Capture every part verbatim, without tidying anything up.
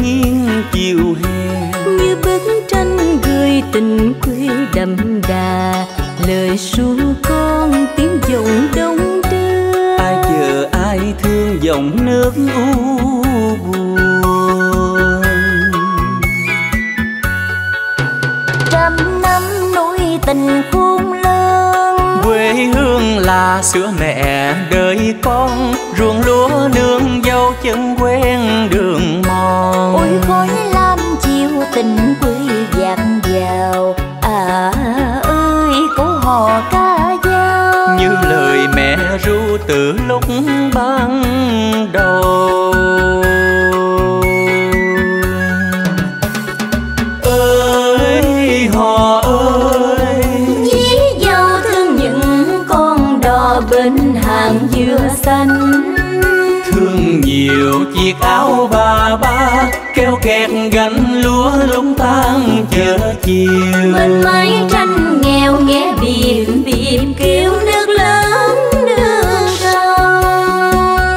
nghiêng chiều hè. Như bức tranh gửi tình quê đậm đà, lời ru con tiếng giọng đông đưa. Ai chờ ai thương dòng nước u buồn. Trăm năm nối tình khôn lương, quê hương là sữa mẹ đời con, ruộng lúa nương dâu chân quen đường mòn. ôi khói lam chiều tình quê dạt vào, à ơi câu hò ca dao. Như lời mẹ ru từ lúc ban đầu. Ơi hò ơi, dí dâu thương những con đò bên hàng dừa xanh. thương nhiều chiếc áo ba ba, kéo kẹt gánh lúa lúng tan chờ chiều. Bên mái tranh nghèo nghe bìm bìm kêu nước lớn nước sông.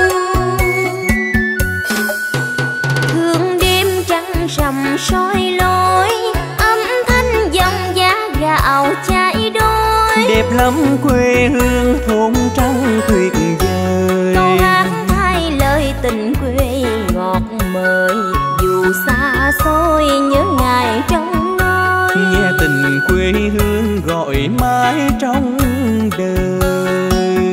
Thương đêm trăng rằm soi lối, âm thanh dòng giá gạo chảy đôi. Đẹp lắm quê hương thôn trắng tuyệt vời. Câu hát thay lời tình quê ngọt mời, dù xa xôi nhớ ngày trong nôi. Nghe tình quê hương gọi mãi trong đời.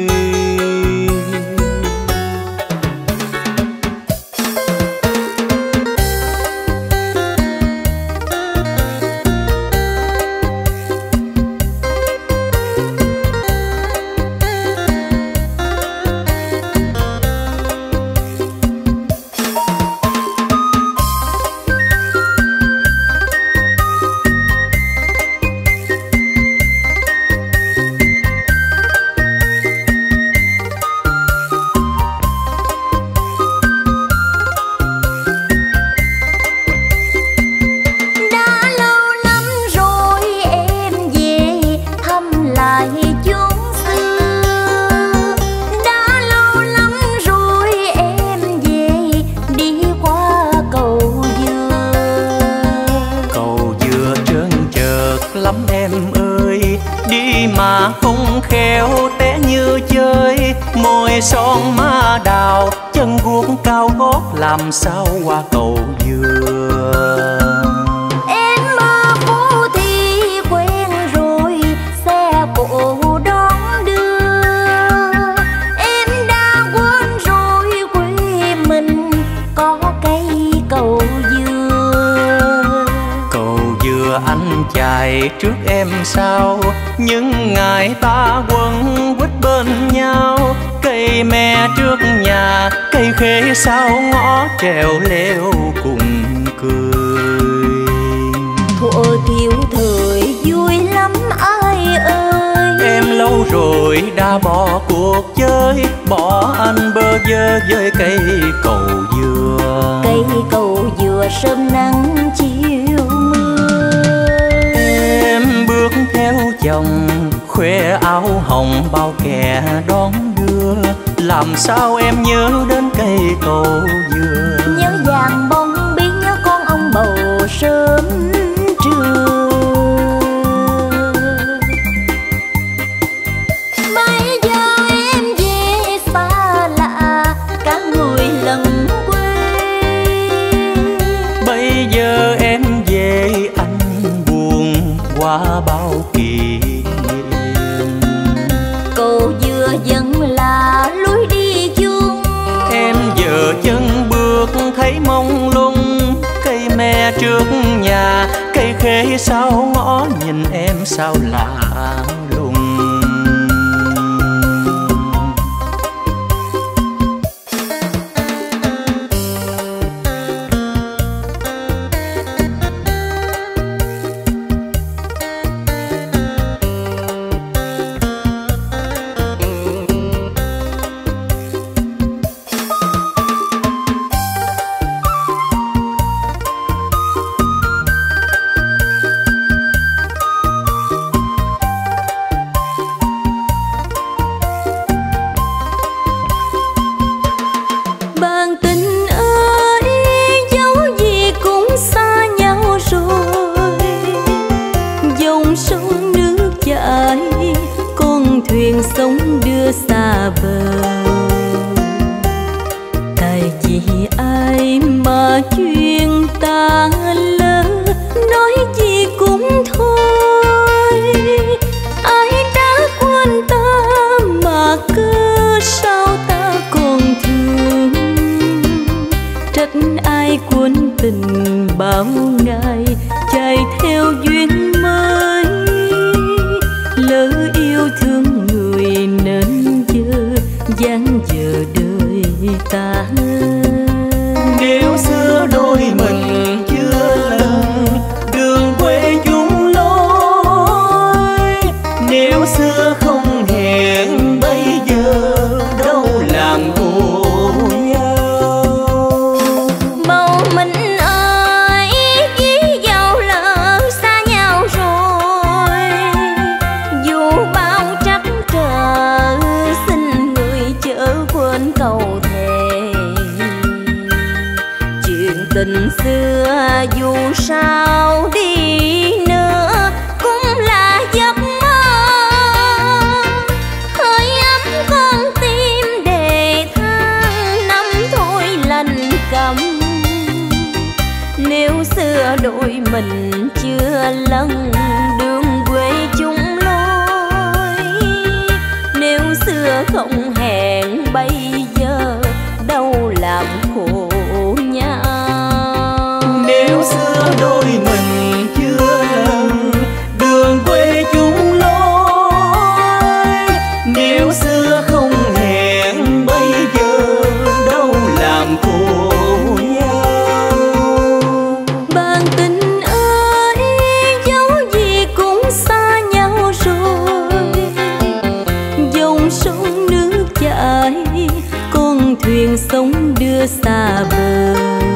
Mà không khéo té như chơi, môi son má đào, chân guốc cao gót làm sao qua cầu dừa. Em mơ phố thì quen rồi, xe cộ đón đưa. Em đã quên rồi quê mình có cây cầu dừa. Cầu dừa anh chạy trước em sau, những ngày ta quấn quýt bên nhau. Cây me trước nhà, cây khế sau ngõ, trèo leo cùng cười. Thuở thiếu thời vui lắm ai ơi. Em lâu rồi đã bỏ cuộc chơi, bỏ anh bơ vơ với cây cầu dừa. Cây cầu dừa sớm nắng chiều mưa. Em bước theo chồng khoe áo hồng bao kẻ đón đưa, làm sao em nhớ đến cây cầu dừa. Nhớ vàng bông bí, nhớ con ông bầu sớm trưa. Bây giờ em về xa lạ, cả người lần quê. Bây giờ em về anh buồn qua bao kỳ. Cầu dừa vẫn là lối đi chung. Em giờ chân bước thấy mông lung, cây me trước nhà, cây khế sau ngõ, nhìn em sao lạ lùng. ta lỡ, nói gì cũng thôi. Ai đã quên ta mà cơ sao ta còn thương. Trách ai quên tình bao ngày chạy theo duyên mới. Lỡ yêu thương người nên giờ dang dở đời ta. Nếu xưa đôi mình chưa lần đường quê chung lối, nếu xưa không hẹn bây giờ đâu làm khổ nhau. Bầu mình ơi với dẫu lỡ xa nhau rồi, dù bao trắc trở xin người chớ quên câu thề. Chuyện tình xưa dù sao đi nữa cũng là giấc mơ. Hơi ấm con tim để tháng năm thôi lạnh cầm. Nếu xưa đôi mình chưa lần đường quê chung lối, nếu xưa không hẹn bây giờ đâu làm khổ nhau. Nếu xưa đôi mình chưa lần đường quê chung lối, nếu xưa không hẹn bây giờ đâu làm khổ nhau. Bạn tình ơi dẫu gì cũng xa nhau rồi, dòng sông nước chảy con thuyền sống đưa xa bờ.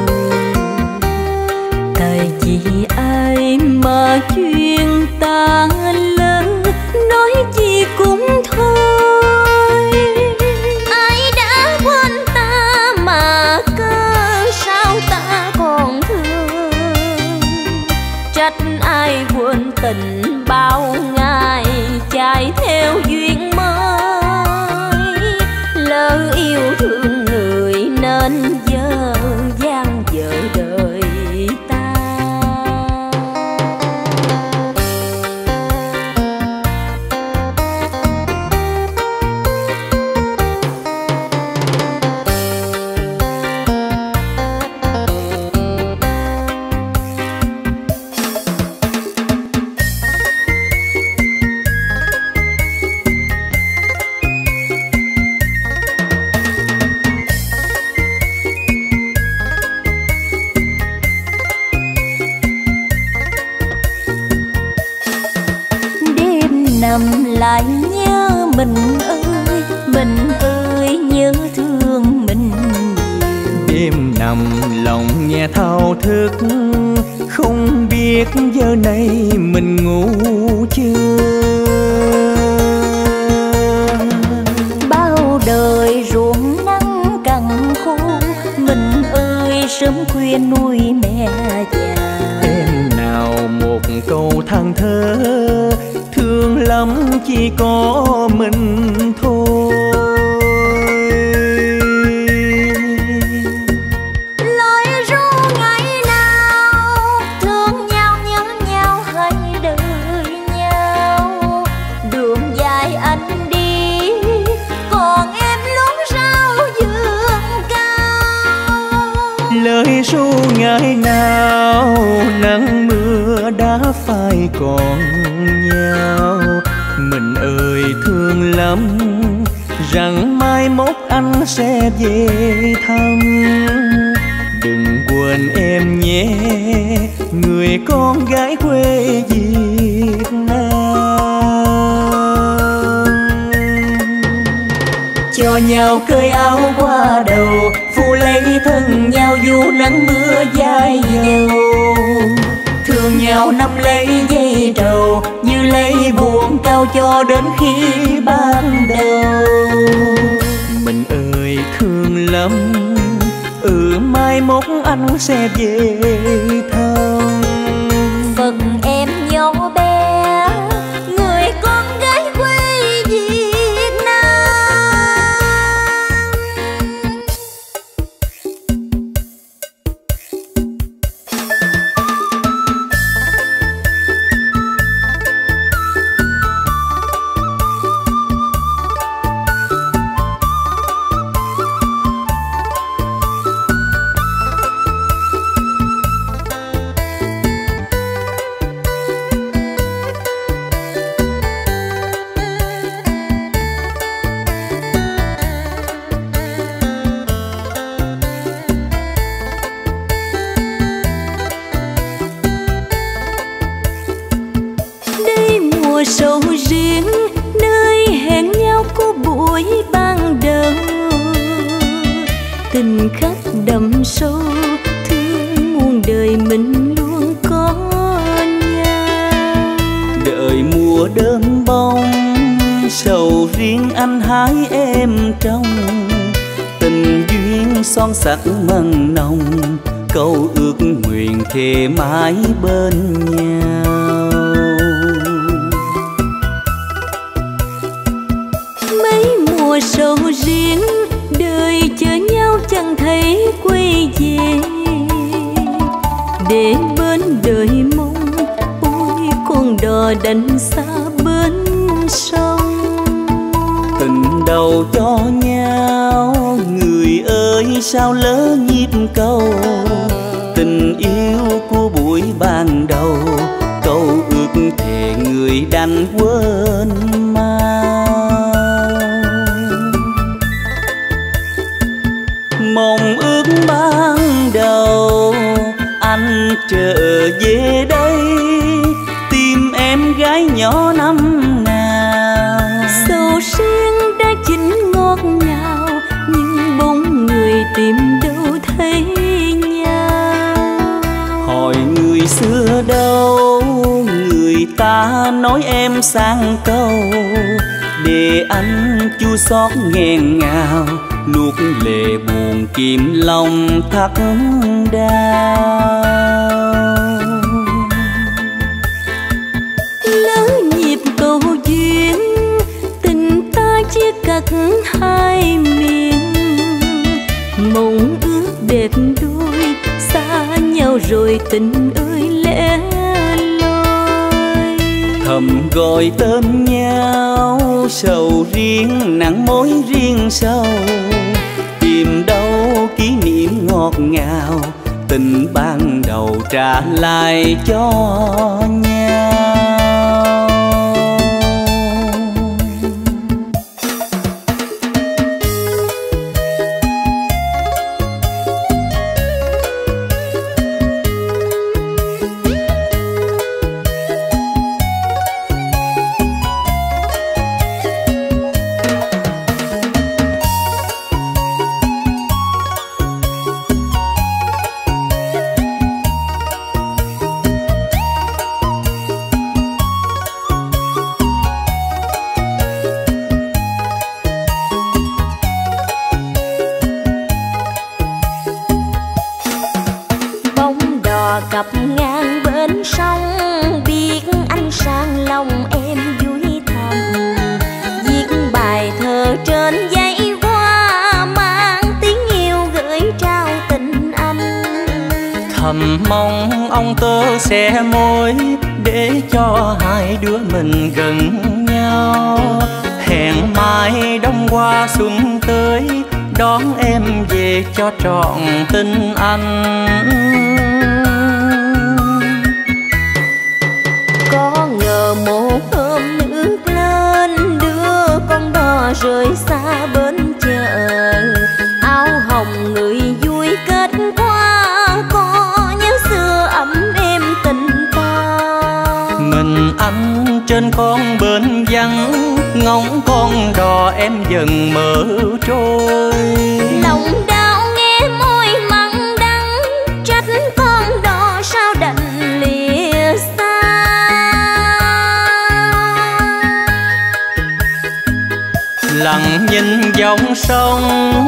Tại vì ai mà chuyện ta lỡ, nói gì cũng thôi. Ai đã quên ta mà cơ sao ta còn thương. Trách ai quên tình bao ngày chạy theo duyên mới. Lỡ yêu thương người nên giờ dang dở đời ta. Nằm lại nhớ mình ơi, mình ơi nhớ thương mình nhiều. Đêm nằm lòng nghe thao thức, không biết giờ này mình ngủ chưa. Bao đời ruộng nắng cằn khô, mình ơi sớm khuya nuôi mẹ già. Em nào một câu than thở, thương lắm chỉ có mình thôi. Lời ru ngày nào thương nhau nhớ nhau hãy đợi nhau. Đường dài anh đi còn em lúc rau vườn cao. Lời ru ngày nào nắng mưa đã phai còn nhau. Mình ơi thương lắm rằng mai mốt anh sẽ về thăm. Đừng quên em nhé người con gái quê Việt Nam. Cho nhau cởi áo qua đầu, phụ lấy thân nhau dù nắng mưa dài dầu. Thương nhau nắm lấy dây trầu, như lấy buồn cao cho đến khi ban đầu. Mình ơi thương lắm, ừ mai mốt anh sẽ về thăm. Phần em nhỏ bé, người con gái quê Việt Nam. buổi ban đầu, tình khắc đậm sâu, thương muôn đời mình luôn có nhau. Đợi mùa đơm bông, sầu riêng anh hái em trong, tình duyên son sắc mặn nồng, câu ước nguyện thề mãi bên nhau. Mấy mùa sầu riêng đời chờ nhau chẳng thấy quay về, để bên đời mong ôi con đò đánh xa bên sông. Tình đầu cho nhau người ơi sao lỡ nhịp cầu, tình yêu của buổi ban đầu, câu ước thề người đành quên mau. Mong ước ban đầu anh trở về đây, tìm em gái nhỏ năm nào. Sầu riêng đã chín ngọt ngào, nhưng bóng người tìm đâu thấy nhau. Hỏi người xưa đâu, người ta nói em sang câu, để anh chua xót nghẹn ngào, nuốt lệ buồn kìm lòng thắt đau. Lỡ nhịp cầu duyên, tình ta chia cắt hai miền, mộng ước đẹp đôi xa nhau rồi tình ơi lẻ loi. Thầm gọi tên nhau, sầu riêng nặng mối riêng sâu, tìm đâu kỷ niệm ngọt ngào, tình ban đầu trả lại cho nhau. Cặp ngang bên sông, biết anh sang lòng em vui thầm, viết bài thơ trên giấy hoa, mang tiếng yêu gửi trao tình anh. Thầm mong ông tơ sẽ môi, để cho hai đứa mình gần nhau. Hẹn mai đông qua xuân tới, đón em về cho trọn tình anh. Có ngờ một hôm nước lên, đưa con đò rời xa bên chợ, áo hồng người vui kết qua, có nhớ xưa ấm êm tình ta. Mình anh trên con bến vắng, ngóng con đò em dần mở trôi. Lòng đau nghe môi mặn đắng, trách con đò sao đành lìa xa. Lặng nhìn dòng sông,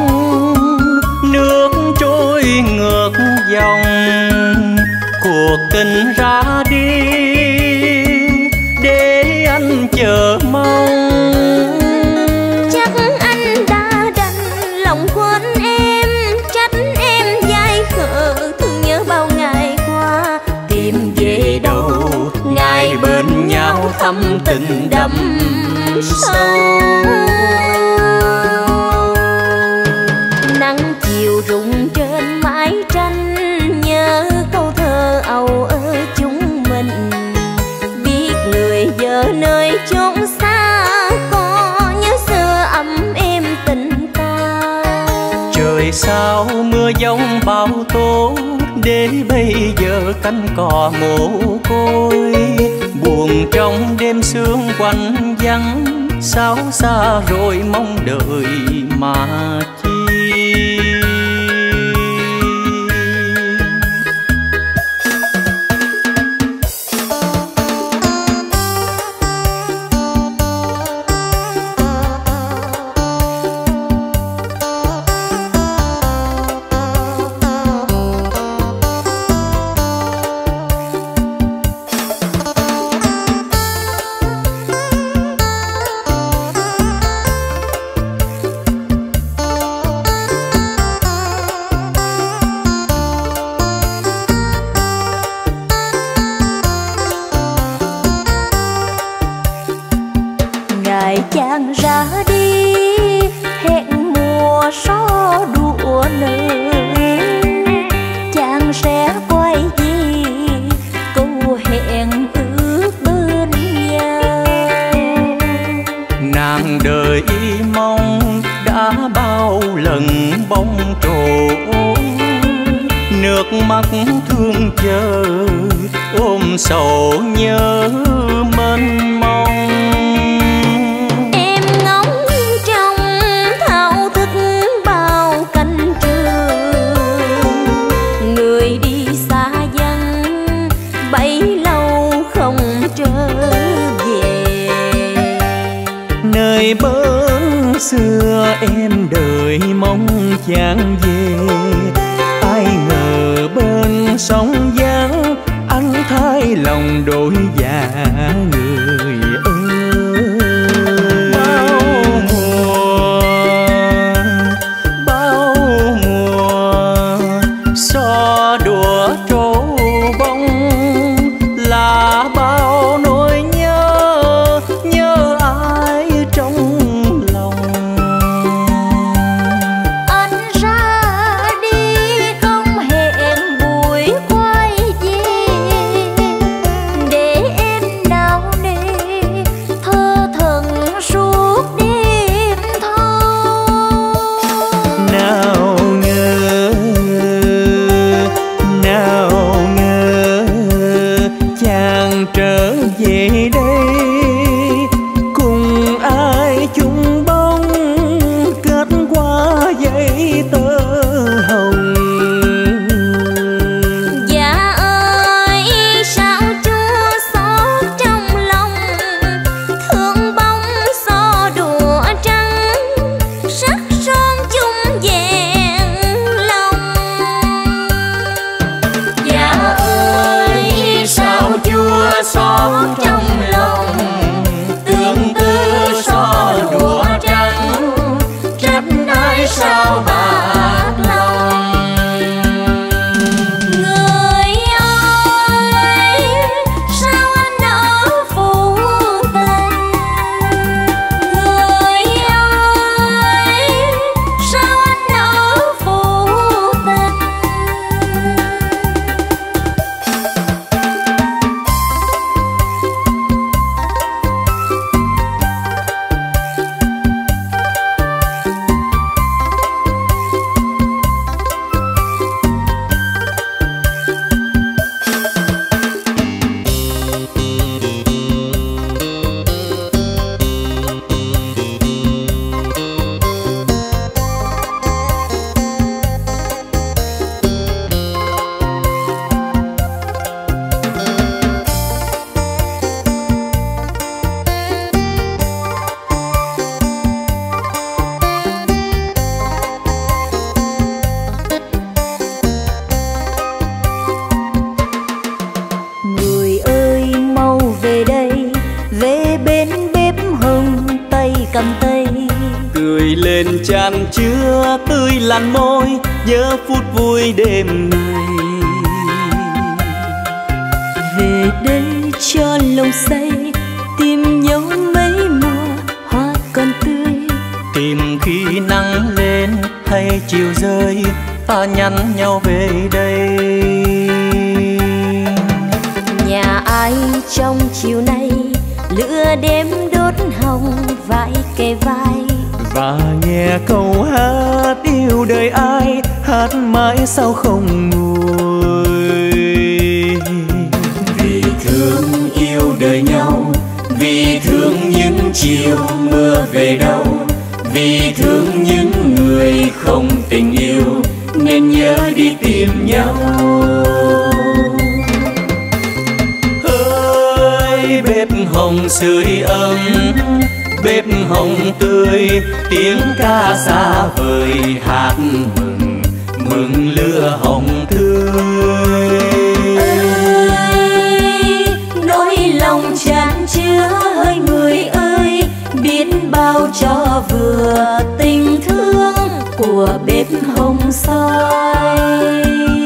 nước trôi ngược dòng, cuộc tình ra đi để anh chờ mong. Chắc anh đã đành lòng quên em, trách em dại khờ thương nhớ bao ngày qua, tìm về đâu ngày bên nhau thắm tình đậm sâu. Nắng chiều rụng trên mái tranh, nhớ câu thơ âu ơ chúng mình, biết người giờ nơi chốn xa, có nhớ xưa ấm êm tình ta. Trời sao mưa giông bao tố, để bây giờ cánh cò mồ côi, buồn trong đêm sương quạnh vắng, sao xa rồi mong đợi mà chi. Chàng ra đi hẹn mùa gió đùa nơi, chàng sẽ quay về câu hẹn ước bên nhau. Nàng đợi mong đã bao lần bóng trổ, nước mắt thương chờ ôm sầu nhớ mênh mông. Nơi bến xưa em đợi mong chàng về, ai ngờ bên sông Giang anh thay lòng đổi dạ người ơi. Bao mùa bao mùa so đùa trổ bông là bao nỗi nhớ nhớ ai trong lòng. Anh ra đi không hẹn buổi quay về, để em nào nề thơ thần suốt đêm thâu. Nào ngờ nào ngờ chàng trở về đây cùng ai chung bóng kết qua giấy tơ hồng. Dạ ơi sao chua xót trong lòng, thương bóng xo đùa trắng sắc son chung vẹn lòng. Dạ ơi sao chua xót trong lòng, tương tư xo đùa trắng trách ai sao bạc lòng. Người ơi sao anh ở phụ tình, người ơi sao anh ở phụ tình. Người ơi mau về đây, về bên bếp hồng tay cầm tay. Cười lên tràn chứa tươi làn môi nhớ phút vui đêm nay. Về đây cho lòng say, tìm nhau mấy mùa hoa còn tươi. Tìm khi nắng lên hay chiều rơi, ta nhắn nhau về đây. Nhà ai trong chiều nay, lửa đêm đốt hồng vai kề vai. Và nghe câu hát yêu đời ai, hát mãi sao không nguôi. Vì thương yêu đời nhau, vì thương những chiều Hỡi bếp hồng sưởi ấm, bếp hồng tươi, tiếng ca xa vời hát mừng, mừng lửa hồng tươi. Ơi, nỗi lòng chan chứa hỡi người ơi, biết bao cho vừa tình thương của bếp hồng soi.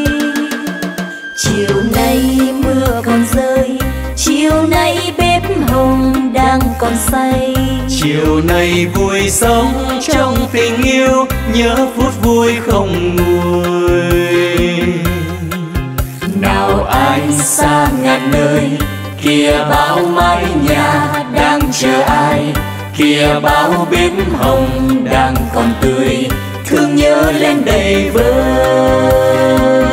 Chiều nay mưa còn rơi, chiều nay bếp hồng đang còn say. Chiều nay vui sống trong tình yêu, nhớ phút vui không nguôi. Nào ai xa ngàn nơi, kìa bao mái nhà đang chờ ai, kìa bao bếp hồng đang còn tươi, thương nhớ lên đầy vơi.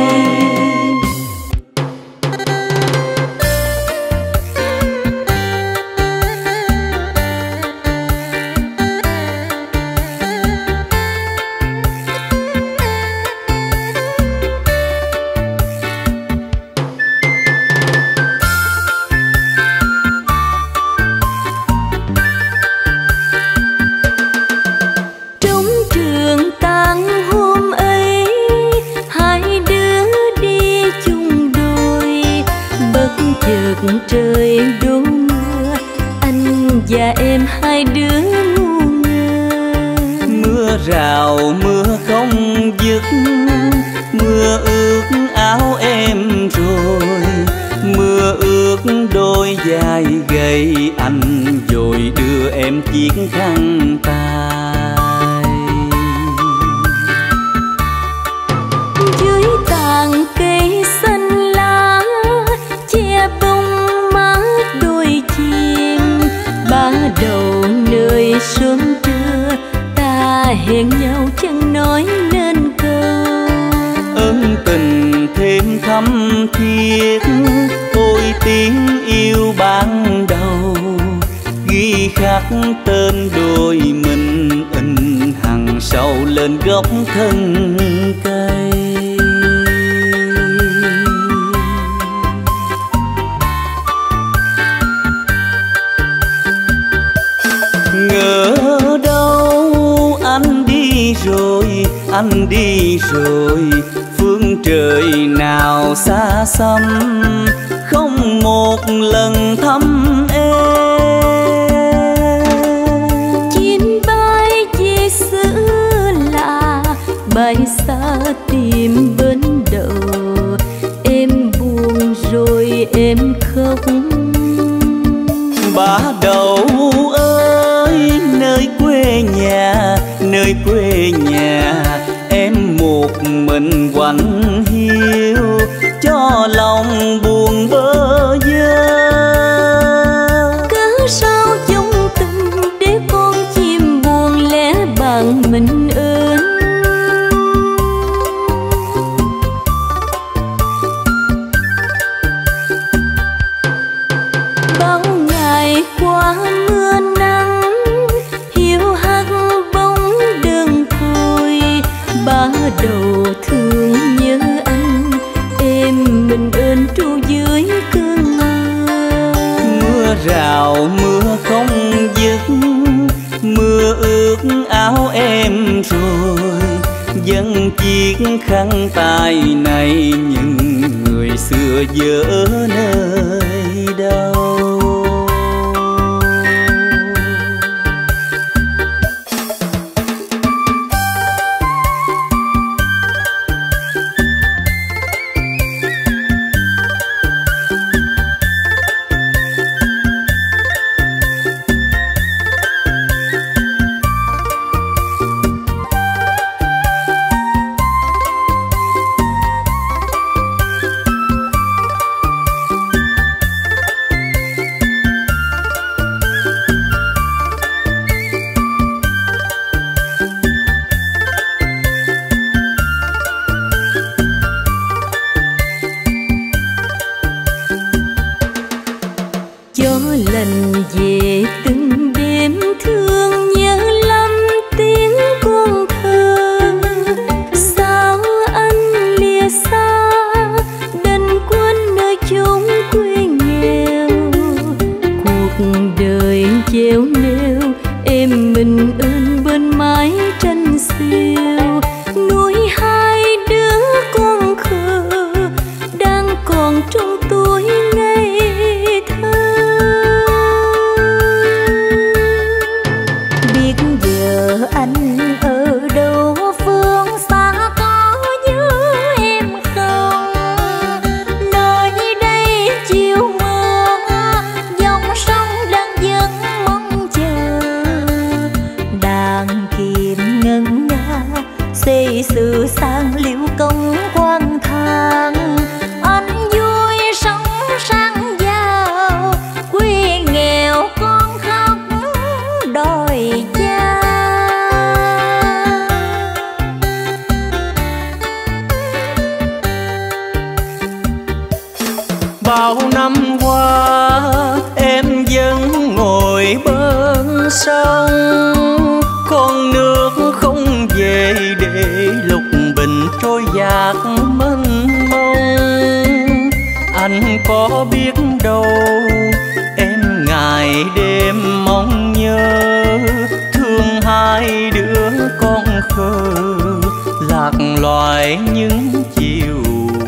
Trời đổ mưa, anh và em hai đứa ngu ngơ. Mưa rào mưa không dứt, mưa ướt áo em rồi, mưa ướt đôi vai gầy, anh vội đưa em chiếc khăn tay. Dưới tàn cây xanh lá che bông đôi chim, ba đầu nơi sớm trưa ta hẹn nhau chẳng nói nên câu. Ân tình thêm thắm thiết, ôi tiếng yêu ban đầu, ghi khắc tên đôi mình in hằn sâu lên gốc thân cây. Ngỡ đâu anh đi rồi, anh đi rồi, phương trời nào xa xăm, không một lần thăm em. Chim bay về xứ lạ, bay xa tìm bên đầu, em buồn rồi em khóc. Bá đầu ơi, nơi quê nhà, nơi quê nhà, em một mình quạnh hiu, cho lòng buồn bơ vơ. Cớ sao trong tình để con chim buồn lẻ bằng mình ơn. Bao ngày qua mưa nắng, hiu hắt bóng đơn côi, ba đầu thương nhớ anh, em mình ơn tru dưới cơn mưa. Mưa rào mưa không dứt, mưa ướt áo em rồi, dân chiếc khăn tay này những người xưa dỡ nơi đâu. bao năm qua em vẫn ngồi bên sông, con nước không về để lục bình trôi dạt mênh mông. Anh có biết đâu em ngày đêm mong nhớ, thương hai đứa con khờ lạc loài những chiều.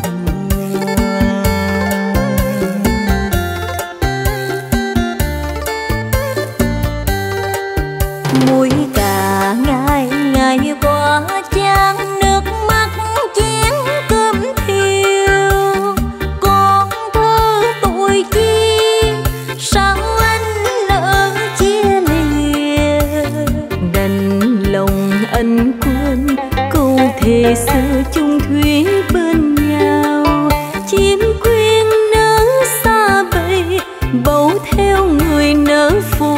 Muối cả ngày ngày qua chan nước mắt chén cơm thiêu, con thơ tuổi chi sao anh lỡ chia lìa. Đành lòng anh quên câu thề xưa chung thủy bên nhau, chim quyên nở xa bầy bầu theo người nở phố.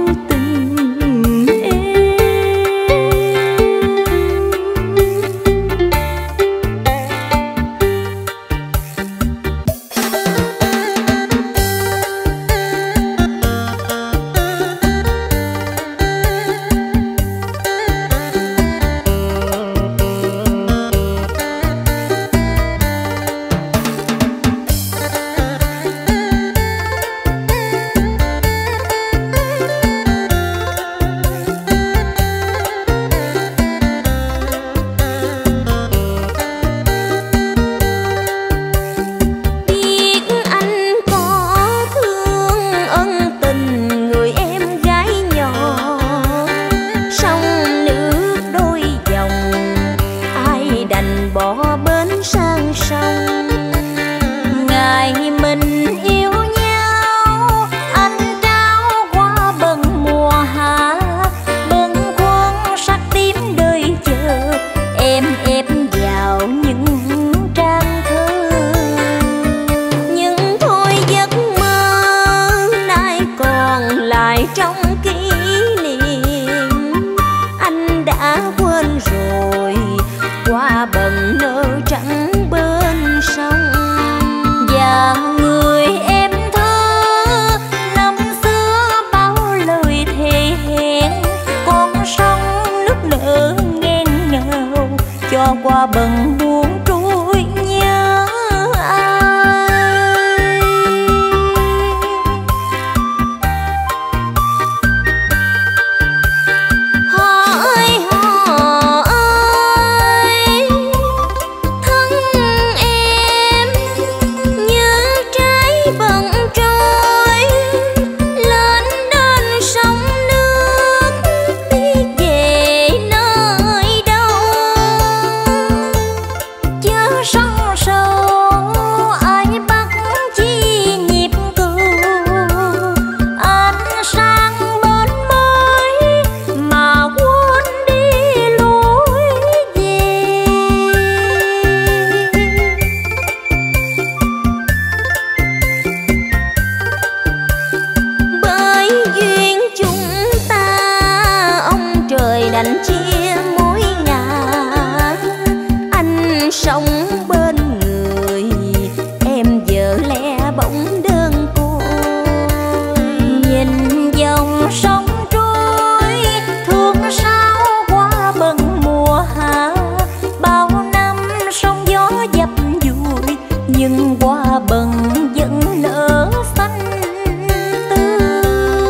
Qua bần buồn trôi nhớ ai. Họ ơi họ ơi, thân em như trái bần trôi lên đến sông nước, biết về nơi đâu. Sông sâu ai bắt chi nhịp cầu, anh sang bên mới mà quên đi lối về. Bởi duyên chúng ta ông trời đành chia mối ngả, anh sống bên người em giờ lẻ bóng đơn côi. Nhìn dòng sông trôi thương sao qua bần mùa hạ, bao năm sóng gió dập dùi nhưng qua bần vẫn nở xanh tươi.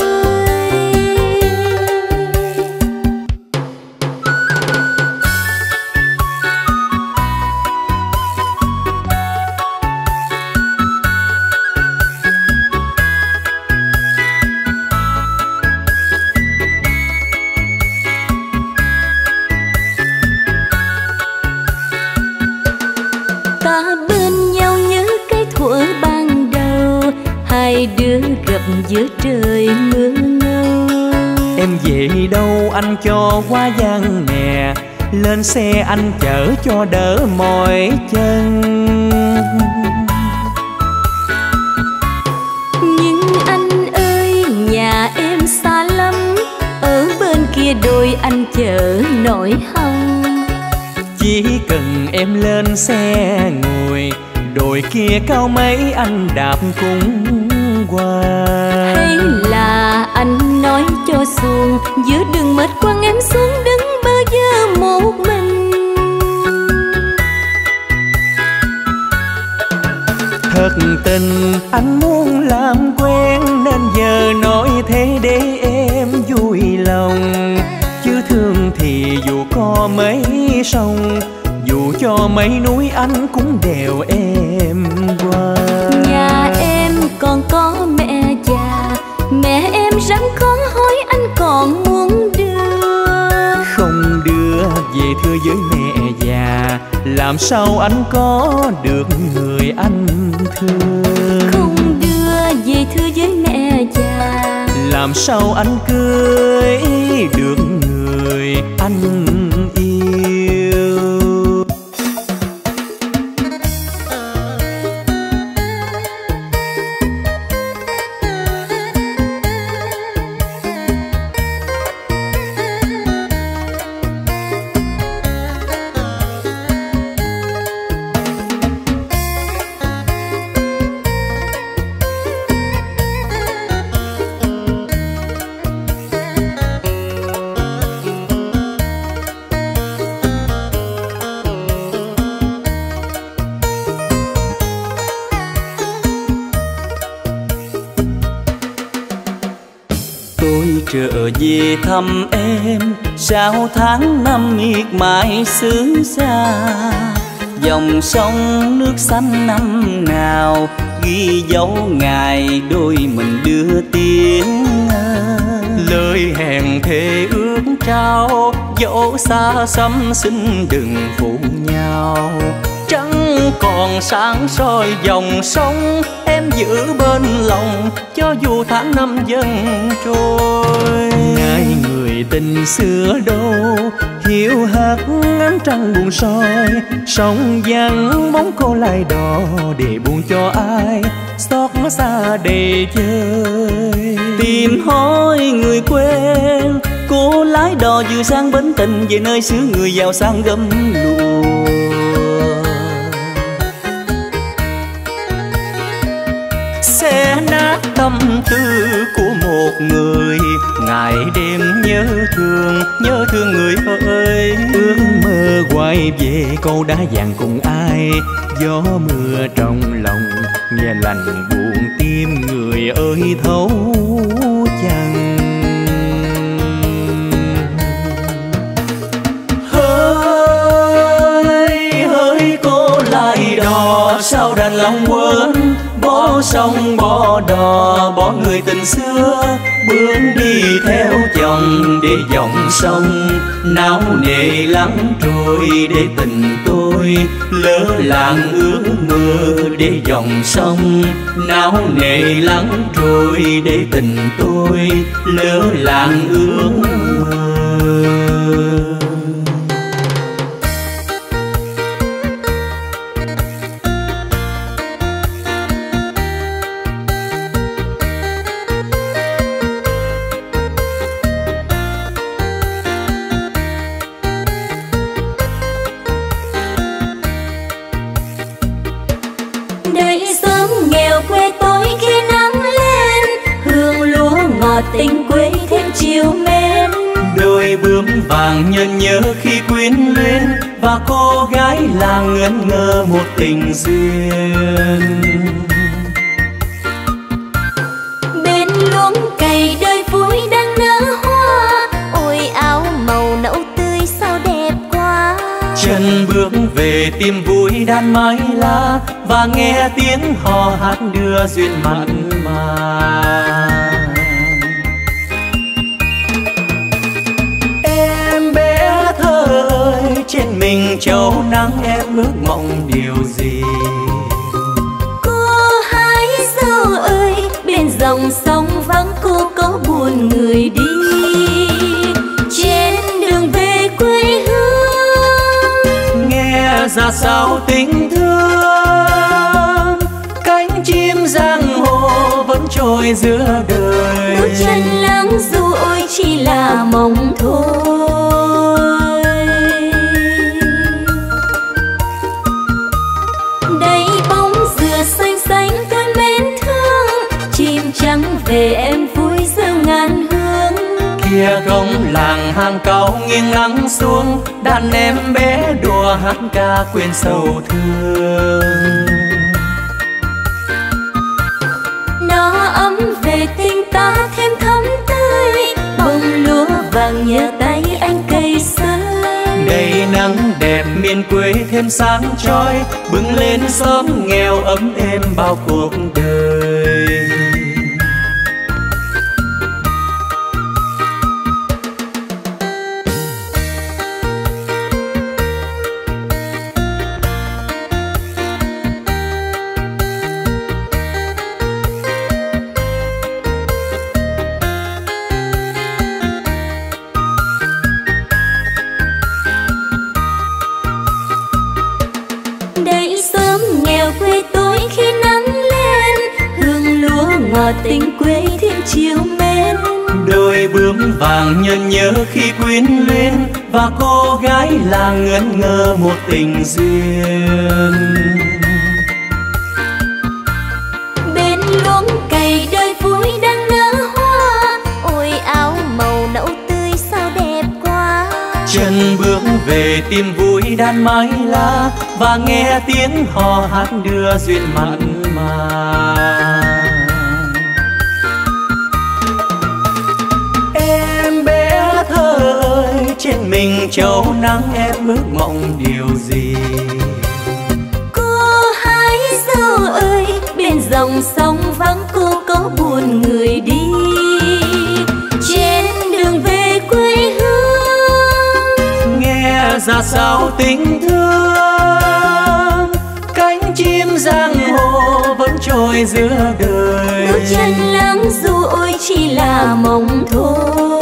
Ta bên nhau nhớ cái thuở ban đầu, hai đứa gặp giữa trời mưa ngâu. Em về đâu anh cho qua gian nè, lên xe anh chở cho đỡ mỏi chân. Nhưng anh ơi nhà em xa lắm, ở bên kia đôi anh chở nổi hông. Chỉ cần em lên xe ngồi, đồi kia cao mấy anh đạp cùng qua. Hay là anh nói cho xuồng giữa đường mệt quăng em xuống đứng bơ vơ một mình. Thật tình anh muốn làm quen nên giờ nói thế để em vui lòng. Chứ thương thì dù có mấy sông, dù cho mấy núi anh cũng đèo em qua. Nhà em còn có mẹ già, mẹ em rắn khó hối anh còn muốn đưa. Không đưa về thưa với mẹ già, làm sao anh có được người anh thương. Không đưa về thưa với mẹ già, làm sao anh cưới được người anh yêu. Trở về thăm em sao tháng năm miệt mài xứ xa. Dòng sông nước xanh năm nào ghi dấu ngày đôi mình đưa tiếng. Lời hẹn thề ước trao dẫu xa xăm xin đừng phụ nhau. Trăng còn sáng soi dòng sông em giữ bên lòng cho dù tháng năm dần trôi. Ngài người tình xưa đâu hiu hắt ngắm trăng buồn soi, sông vắng bóng cô lại đò để buồn cho ai xót xa để chơi. Tìm hỏi người quen cô lái đò vừa sang bến tình về nơi xứ người giàu sang gấm lụa. Sẽ nát tâm tư của một người ngày đêm nhớ thương nhớ thương người ơi. Ước mơ quay về câu đá vàng cùng ai, gió mưa trong lòng nghe lạnh buồn tim người ơi thấu chẳng. Hỡi hỡi cô lại đò sao đành lòng quên, bỏ sông bỏ đò bỏ người tình xưa, bước đi theo chồng để dòng sông náo nề lắng trôi để tình tôi lỡ làng ước mơ. Để dòng sông náo nề lắng trôi để tình tôi lỡ làng ước mơ. Tình quê thêm chiều mến, đôi bướm vàng nhân nhớ khi quyến luyến và cô gái làng ngẩn ngơ một tình duyên. Bên luống cày đời vui đang nở hoa, ôi áo màu nâu tươi sao đẹp quá. Chân bước về tìm vui đan mái lá và nghe tiếng hò hát đưa duyên mặn mà. Trên mình châu nắng em ước mộng điều gì? Cô hái dâu ơi, bên dòng sông vắng cô có buồn người đi. Trên đường về quê hương nghe ra sao tình thương, cánh chim giang hồ vẫn trôi giữa đời. bước chân lắng dù ôi chỉ là mộng thôi. Đây bóng làng hang cao nghiêng nắng xuống, đàn em bé đùa hát ca quên sầu thương. Nó ấm về tình ta thêm thắm tươi, bông lúa vàng nhờ tay anh cây sới. Đầy nắng đẹp miền quê thêm sáng chói, bừng lên xóm nghèo ấm êm bao cuộc đời. Tình quê thêm chiều mến, đôi bướm vàng nhân nhớ khi quyến luyến, và cô gái làng ngẩn ngơ một tình duyên. Bên luống cày đời vui đang nở hoa, ôi áo màu nâu tươi sao đẹp quá. Chân bước về tìm vui đan mái lá, và nghe tiếng hò hát đưa duyên mặn mà. Trên mình châu nắng em ước mộng điều gì? Cô hái dâu ơi, bên dòng sông vắng cô có buồn người đi. Trên đường về quê hương, nghe ra sao tình thương, cánh chim giang hồ vẫn trôi giữa đời. bước chân lắng dù ôi chỉ là mộng thôi.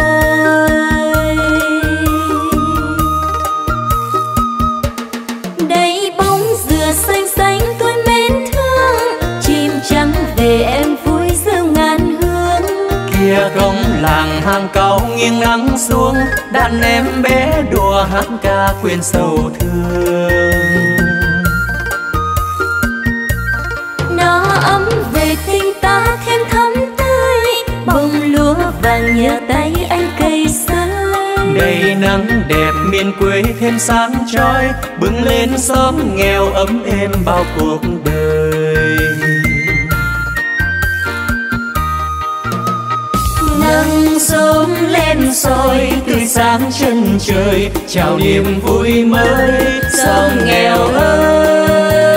Công làng hang cao nghiêng nắng xuống, đàn em bé đùa hát ca quên sầu thương. Nó ấm về tình ta thêm thắm tươi, bông lúa vàng nhờ tay anh cây sới. Đầy nắng đẹp miền quê thêm sáng chói, bừng lên xóm nghèo ấm êm bao cuộc đời. Nắng sớm lên soi tươi sáng chân trời, chào niềm vui mới xóm nghèo ơi.